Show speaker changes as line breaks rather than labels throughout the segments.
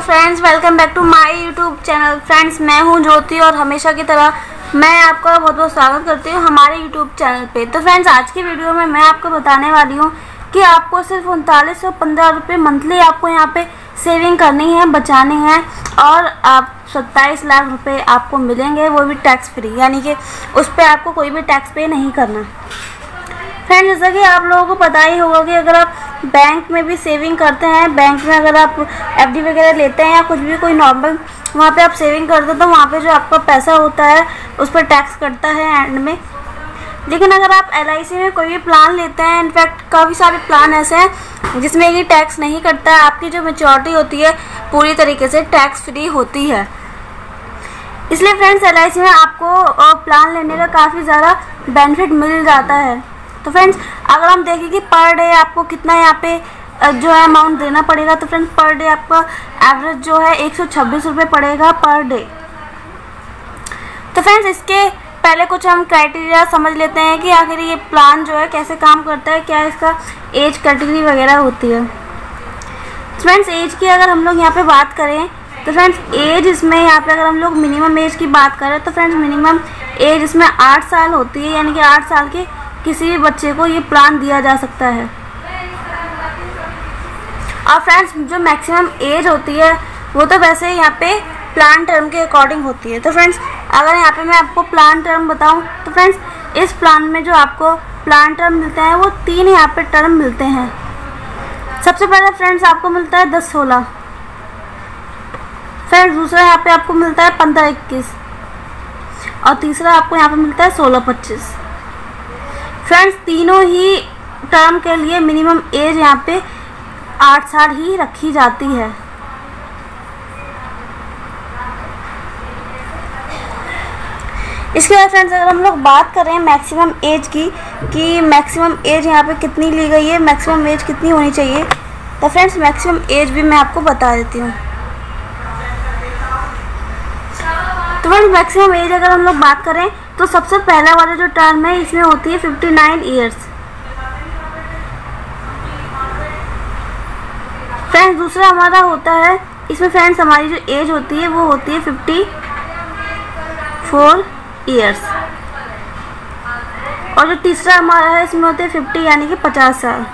Friends, welcome back to my YouTube channel. Friends, मैं हूं ज्योति और हमेशा की तरह मैं आपका बहुत बहुत स्वागत करती हूं हमारे यूट्यूब चैनल पे। तो फ्रेंड्स, आज की वीडियो में मैं आपको बताने वाली हूं कि आपको सिर्फ 3915 रुपये मंथली आपको यहां पे सेविंग करनी है, बचानी है और आप 27 लाख रुपए आपको मिलेंगे, वो भी टैक्स फ्री, यानी कि उस पर आपको कोई भी टैक्स पे नहीं करना। फ्रेंड्स, जैसा कि आप लोगों को पता ही होगा कि अगर आप बैंक में भी सेविंग करते हैं, बैंक में अगर आप एफडी वगैरह लेते हैं या कुछ भी कोई नॉर्मल वहाँ पे आप सेविंग करते हैं तो वहाँ पे जो आपका पैसा होता है उस पर टैक्स कटता है एंड में। लेकिन अगर आप LIC में कोई भी प्लान लेते हैं, इनफैक्ट काफ़ी सारे प्लान ऐसे हैं जिसमें ये टैक्स नहीं कटता है, आपकी जो मैच्योरिटी होती है पूरी तरीके से टैक्स फ्री होती है। इसलिए फ्रेंड्स, LIC में आपको प्लान लेने का काफ़ी ज़्यादा बेनिफिट मिल जाता है। तो फ्रेंड्स, अगर हम देखें कि पर डे आपको कितना यहाँ पे जो है अमाउंट देना पड़ेगा, तो फ्रेंड्स पर डे आपका एवरेज जो है 126 रुपये पड़ेगा पर डे। तो फ्रेंड्स, इसके पहले कुछ हम क्राइटेरिया समझ लेते हैं कि आखिर ये प्लान जो है कैसे काम करता है, क्या इसका एज कैटेगरी वगैरह होती है। फ्रेंड्स, एज की अगर हम लोग यहाँ पे बात करें तो फ्रेंड्स एज इसमें यहाँ पे अगर हम लोग मिनिमम एज की बात करें तो फ्रेंड्स मिनिमम एज इसमें 8 साल होती है, यानी कि 8 साल के किसी भी बच्चे को ये प्लान दिया जा सकता है। और फ्रेंड्स, जो मैक्सिमम एज होती है वो तो वैसे यहाँ पे प्लान टर्म के अकॉर्डिंग होती है। तो फ्रेंड्स, अगर यहाँ पे मैं आपको प्लान टर्म बताऊँ तो फ्रेंड्स इस प्लान में जो आपको प्लान टर्म मिलते हैं वो 3 यहाँ पे टर्म मिलते हैं। सबसे पहले फ्रेंड्स आपको मिलता है 10-16, फ्रेंड्स दूसरा यहाँ पे आपको मिलता है 15-21 और तीसरा आपको यहाँ पे मिलता है 16-25। फ्रेंड्स, तीनों ही टर्म के लिए मिनिमम एज यहाँ पे 8 साल ही रखी जाती है। इसके बाद फ्रेंड्स अगर हम लोग बात करें मैक्सिमम एज की कि मैक्सिमम एज यहाँ पे कितनी ली गई है, मैक्सिमम एज कितनी होनी चाहिए, तो फ्रेंड्स मैक्सिमम एज भी मैं आपको बता देती हूँ। तो फ्रेंड्स, मैक्सिमम एज अगर हम लोग बात करें तो सबसे पहला वाला जो टर्म है इसमें होती है 59 ईयर्स। फ्रेंड्स, दूसरा हमारा होता है इसमें फ्रेंड्स हमारी जो एज होती है वो होती है 54 ईयर्स और जो तीसरा हमारा है इसमें होते हैं 50, यानी कि 50 साल।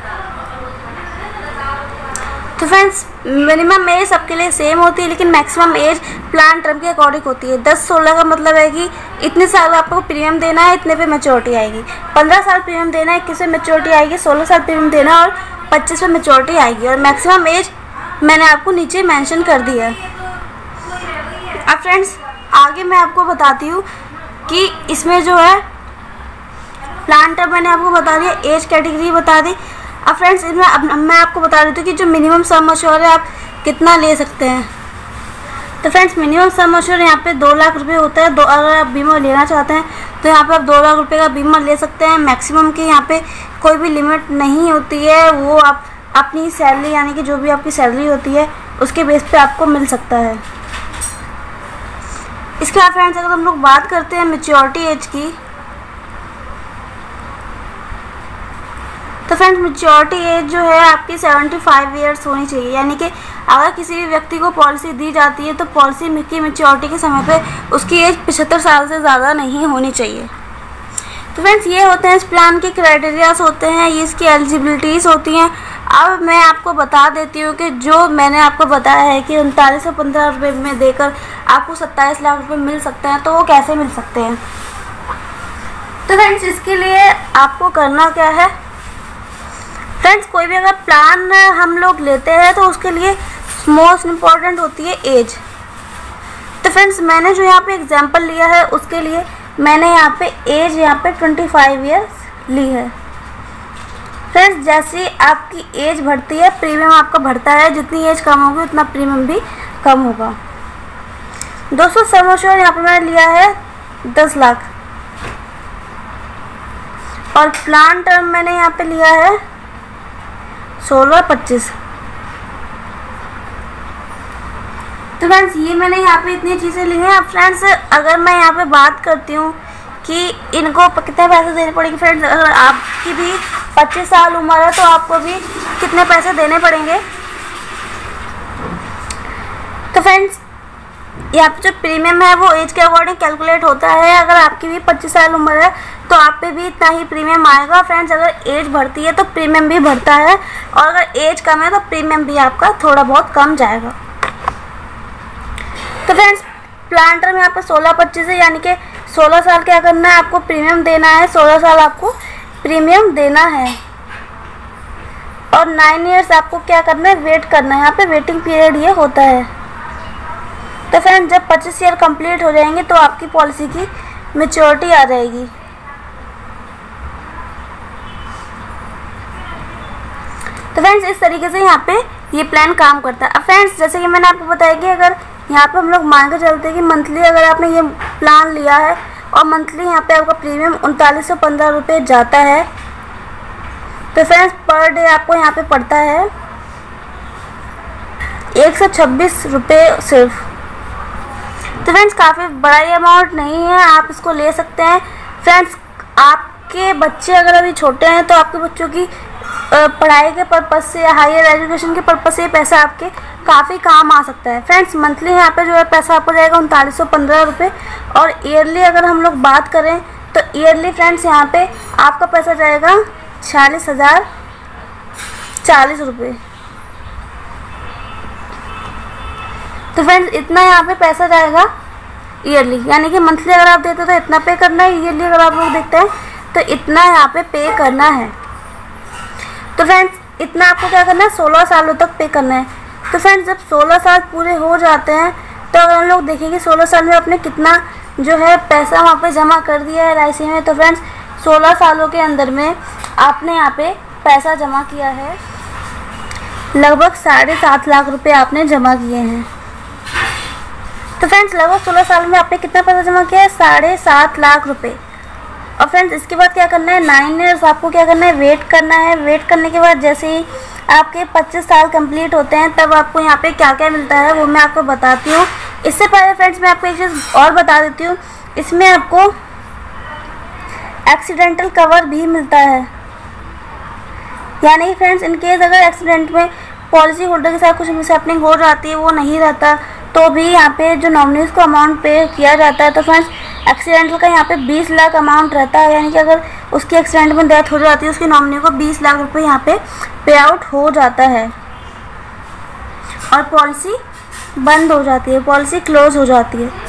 तो फ्रेंड्स, मिनिमम एज सबके लिए सेम होती है लेकिन मैक्सिमम एज प्लान टर्म के अकॉर्डिंग होती है। 10-16 का मतलब है कि इतने साल आपको प्रीमियम देना है, इतने पे मैच्योरिटी आएगी। 15 साल प्रीमियम देना है, 21 पे मैच्योरिटी आएगी। 16 साल प्रीमियम देना है और 25 पे मैच्योरिटी आएगी। और मैक्सिमम एज मैंने आपको नीचे मेंशन कर दी है। अब फ्रेंड्स, आगे मैं आपको बताती हूँ कि इसमें जो है प्लान टर्म मैंने आपको बता दिया, एज कैटेगरी बता दी। अब फ्रेंड्स, इसमें अब मैं आपको बता देती हूँ कि जो मिनिमम सम अश्योर है आप कितना ले सकते हैं। तो फ्रेंड्स, मिनिमम सम अश्योर यहाँ पे 2 लाख रुपये होता है। अगर आप बीमा लेना चाहते हैं तो यहाँ पे आप 2 लाख रुपये का बीमा ले सकते हैं। मैक्सिमम की यहाँ पे कोई भी लिमिट नहीं होती है, वो आप अपनी सैलरी यानी कि जो भी आपकी सैलरी होती है उसके बेस पे आपको मिल सकता है। इसके बाद फ्रेंड्स अगर हम लोग बात करते हैं मैच्योरिटी एज की, तो फ्रेंड्स मैच्योरिटी एज जो है आपकी 75 ईयर्स होनी चाहिए, यानी कि अगर किसी भी व्यक्ति को पॉलिसी दी जाती है तो पॉलिसी की मैच्योरिटी के समय पे उसकी एज 75 साल से ज़्यादा नहीं होनी चाहिए। तो फ्रेंड्स, ये होते हैं इस प्लान के क्राइटेरियाज होते हैं, ये इसकी एलिजिबिलिटीज़ होती हैं। अब मैं आपको बता देती हूँ कि जो मैंने आपको बताया है कि 3915 रुपये में देकर आपको 27 लाख रुपये मिल सकते हैं, तो वो कैसे मिल सकते हैं। तो फ्रेंड्स, इसके लिए आपको करना क्या है, फ्रेंड्स कोई भी अगर प्लान हम लोग लेते हैं तो उसके लिए मोस्ट इम्पॉर्टेंट होती है एज। तो फ्रेंड्स, मैंने जो यहाँ पे एग्जांपल लिया है उसके लिए मैंने यहाँ पे एज यहाँ पे 25 ईयर्स ली है। फ्रेंड्स, जैसे आपकी एज बढ़ती है प्रीमियम आपका बढ़ता है, जितनी एज कम होगी उतना प्रीमियम भी कम होगा। दोस्तों, सम अश्योर यहाँ पे मैंने लिया है 10 लाख और प्लान टर्म मैंने यहाँ पे लिया है 16-25। तो फ्रेंड्स, ये मैंने यहाँ पे इतनी चीज़ें ली हैं। अब फ्रेंड्स, अगर मैं यहाँ पे बात करती हूँ कि इनको कितने पैसे देने पड़ेंगे, फ्रेंड्स अगर आपकी भी 25 साल उम्र है तो आपको भी कितने पैसे देने पड़ेंगे। फ्रेंड्स यहाँ पे जो प्रीमियम है वो एज के अकॉर्डिंग कैलकुलेट होता है। अगर आपकी भी 25 साल उम्र है तो आप पे भी इतना ही प्रीमियम आएगा। फ्रेंड्स अगर एज बढ़ती है तो प्रीमियम भी बढ़ता है, और अगर एज कम है तो प्रीमियम भी आपका थोड़ा बहुत कम जाएगा। तो फ्रेंड्स प्लांटर में आपका 16-25 है, यानी कि 16 साल क्या करना है, आपको प्रीमियम देना है। 16 साल आपको प्रीमियम देना है, और 9 ईयर्स आपको क्या करना है, वेट करना है। यहाँ पे वेटिंग पीरियड ये होता है। तो फ्रेंड्स जब 25 ईयर कंप्लीट हो जाएंगे तो आपकी पॉलिसी की मैच्योरिटी आ जाएगी। तो फ्रेंड्स इस तरीके से यहाँ पे ये प्लान काम करता है। अब फ्रेंड्स जैसे कि मैंने आपको बताया कि अगर यहाँ पे हम लोग मान के चलते हैं कि मंथली अगर आपने ये प्लान लिया है और मंथली यहाँ पे आपका प्रीमियम 3915 रुपये जाता है, तो फ्रेंड्स पर डे आपको यहाँ पे पड़ता है 126 रुपये सिर्फ। तो फ्रेंड्स काफ़ी बड़ा ये अमाउंट नहीं है, आप इसको ले सकते हैं। फ्रेंड्स आपके बच्चे अगर अभी छोटे हैं तो आपके बच्चों की पढ़ाई के पर्पज़ से या हायर एजुकेशन के पर्पज़ से पैसा आपके काफ़ी काम आ सकता है। फ्रेंड्स मंथली यहाँ पे जो है पैसा आपको जाएगा 3915 रुपये, और ईयरली अगर हम लोग बात करें तो ईयरली फ्रेंड्स यहाँ पे आपका पैसा जाएगा 46,040 रुपये। तो फ्रेंड्स इतना यहाँ पे पैसा जाएगा ईयरली, यानी कि मंथली अगर आप देते हो तो इतना पे करना है, ईयरली अगर आप लोग देखते हैं तो इतना यहाँ पे पे करना है। तो फ्रेंड्स इतना आपको क्या करना है, 16 सालों तक पे करना है। तो फ्रेंड्स जब 16 साल पूरे हो जाते हैं तो अगर हम लोग देखेंगे 16 साल में आपने कितना जो है पैसा वहाँ पे जमा कर दिया है LIC में, तो फ्रेंड्स 16 सालों के अंदर में आपने यहाँ पे पैसा जमा किया है लगभग 7.5 लाख रुपए आपने जमा किए हैं। तो फ्रेंड्स लगभग 16 साल में आपने कितना पैसा जमा किया है, 7.5 लाख रुपए। और फ्रेंड्स इसके बाद क्या करना है, 9 ईयर्स आपको क्या करना है, वेट करना है। वेट करने के बाद जैसे ही आपके 25 साल कंप्लीट होते हैं तब आपको यहाँ पे क्या क्या मिलता है वो मैं आपको बताती हूँ। इससे पहले फ्रेंड्स मैं आपको एक चीज़ और बता देती हूँ, इसमें आपको एक्सीडेंटल कवर भी मिलता है। यानी कि फ्रेंड्स इनकेस अगर एक्सीडेंट में पॉलिसी होल्डर के साथ कुछ मिसहैपनिंग हो जाती है, वो नहीं रहता, तो भी यहाँ पे जो नॉमिनीज को अमाउंट पे किया जाता है। तो फ्रेंड्स एक्सीडेंटल का यहाँ पे 20 लाख अमाउंट रहता है, यानी कि अगर उसकी एक्सीडेंट में डेथ हो जाती है उसकी नॉमिनी को 20 लाख रुपए यहाँ पे पे आउट हो जाता है, और पॉलिसी बंद हो जाती है, पॉलिसी क्लोज हो जाती है।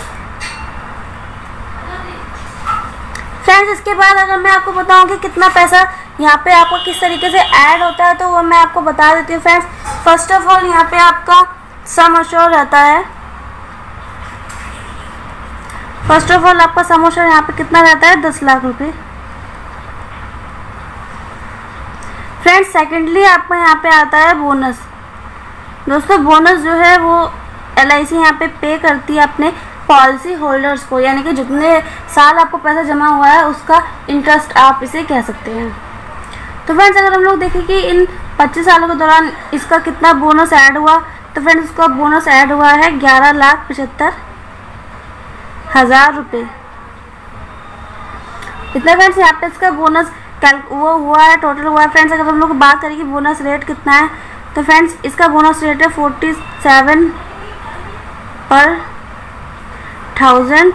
फ्रेंड्स इसके बाद अगर मैं आपको बताऊं कि कितना पैसा यहाँ पे आपको किस तरीके से ऐड होता है तो वो मैं आपको बता देती हूँ। फ्रेंड्स फर्स्ट ऑफ ऑल यहाँ पे आपका सम अश्योर रहता है। फर्स्ट ऑफ ऑल आपका सम अश्योर यहाँ पे कितना रहता है, 10 लाख रुपए। फ्रेंड्स सेकेंडली आपको यहाँ पे आता है बोनस। दोस्तों बोनस जो है वो LIC यहाँ पे करती है अपने पॉलिसी होल्डर्स को, यानी कि जितने साल आपको पैसा जमा हुआ है उसका इंटरेस्ट आप इसे कह सकते हैं। तो फ्रेंड्स अगर हम लोग देखें कि इन 25 सालों के दौरान इसका कितना बोनस ऐड हुआ, तो फ्रेंड्स इसका बोनस ऐड हुआ है 11,75,000 रुपये। इतना फ्रेंड्स यहाँ पे इसका बोनस वो हुआ है, टोटल हुआ है। फ्रेंड्स अगर हम लोग बात करें कि बोनस रेट कितना है, तो फ्रेंड्स इसका बोनस रेट है 47 पर 1000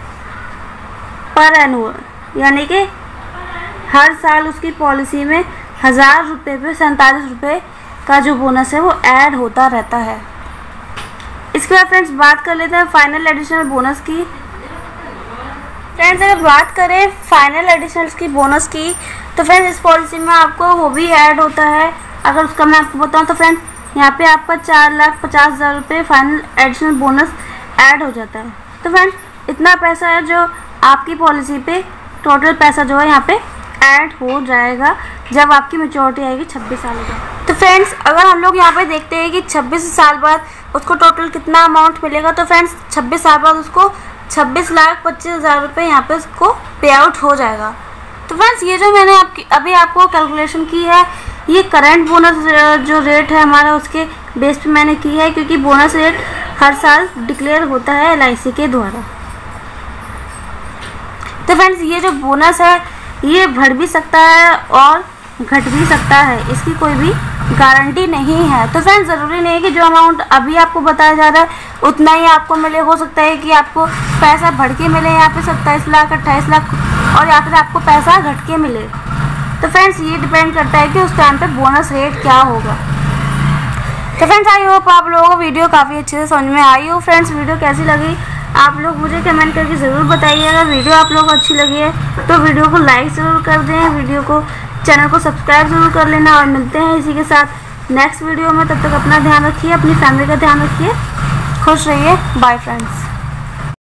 पर एनुअल, यानी कि हर साल उसकी पॉलिसी में 1000 रुपये पे 47 रुपये का जो बोनस है वो ऐड होता रहता है। इसके बाद फ्रेंड्स बात कर लेते हैं फाइनल एडिशनल बोनस की। फ्रेंड्स अगर बात करें फाइनल एडिशनल की बोनस की, तो फ्रेंड्स इस पॉलिसी में आपको वो भी ऐड होता है। अगर उसका मैं आपको बताऊं तो फ्रेंड्स यहाँ पे आपका 4,50,000 रुपये फाइनल एडिशनल बोनस ऐड हो जाता है। तो फ्रेंड्स इतना पैसा है जो आपकी पॉलिसी पे टोटल पैसा जो है यहाँ पे ऐड हो जाएगा जब आपकी मैच्योरिटी आएगी 26 साल का। तो फ्रेंड्स अगर हम लोग यहाँ पे देखते हैं कि 26 साल बाद उसको टोटल कितना अमाउंट मिलेगा, तो फ्रेंड्स 26 साल बाद उसको 26,25,000 रुपये यहाँ पे उसको पे आउट हो जाएगा। तो फ्रेंड्स ये जो मैंने अभी आपको कैलकुलेशन की है, ये करंट बोनस जो रेट है हमारा उसके बेस पे मैंने की है, क्योंकि बोनस रेट हर साल डिक्लेयर होता है LIC के द्वारा। तो फ्रेंड्स ये जो बोनस है ये बढ़ भी सकता है और घट भी सकता है, इसकी कोई भी गारंटी नहीं है। तो फ्रेंड्स ज़रूरी नहीं है कि जो अमाउंट अभी आपको बताया जा रहा है उतना ही आपको मिले। हो सकता है कि आपको पैसा बढ़ के मिले यहाँ पे 27 लाख 28 लाख, और या फिर आपको पैसा घट के मिले। तो फ्रेंड्स ये डिपेंड करता है कि उस टाइम पे बोनस रेट क्या होगा। तो फ्रेंड्स आई होप आप लोगों को वीडियो काफ़ी अच्छे से समझ में आई हो। फ्रेंड्स वीडियो कैसी लगी आप लोग मुझे कमेंट करके ज़रूर बताइएगा। वीडियो आप लोगों को अच्छी लगी है तो वीडियो को लाइक ज़रूर कर दें, वीडियो को चैनल को सब्सक्राइब ज़रूर कर लेना। और मिलते हैं इसी के साथ नेक्स्ट वीडियो में। तब तक अपना ध्यान रखिए, अपनी फैमिली का ध्यान रखिए, खुश रहिए। Bye friends.